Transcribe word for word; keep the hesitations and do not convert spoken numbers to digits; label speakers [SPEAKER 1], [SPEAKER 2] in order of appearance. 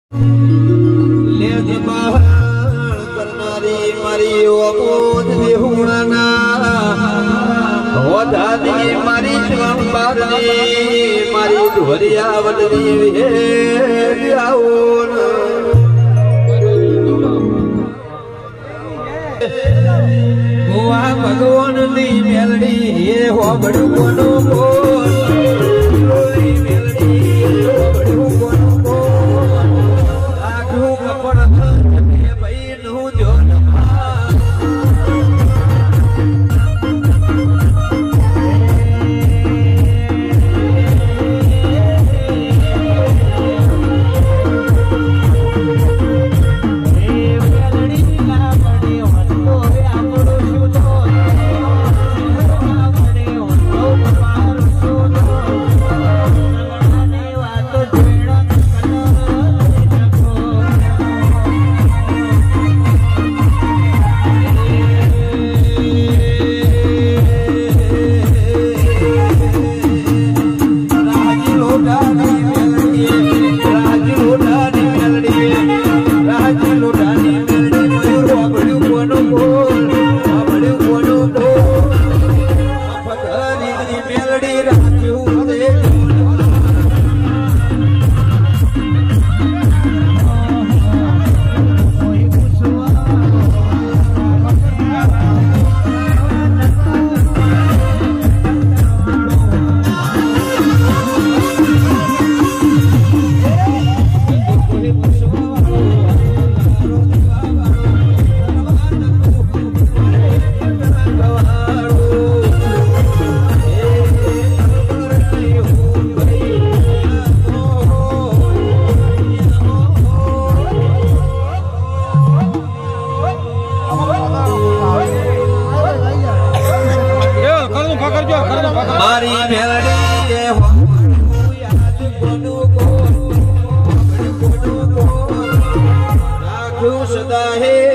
[SPEAKER 1] भगवान दी मेलड़ी ये हो बड़ू कोनो को मेलड़ी बड़ू कोनो को आखू कपड़ भाई नु जो मारी मेलड़ी ये हो याद कोनु को कोनु को राखू सदा है।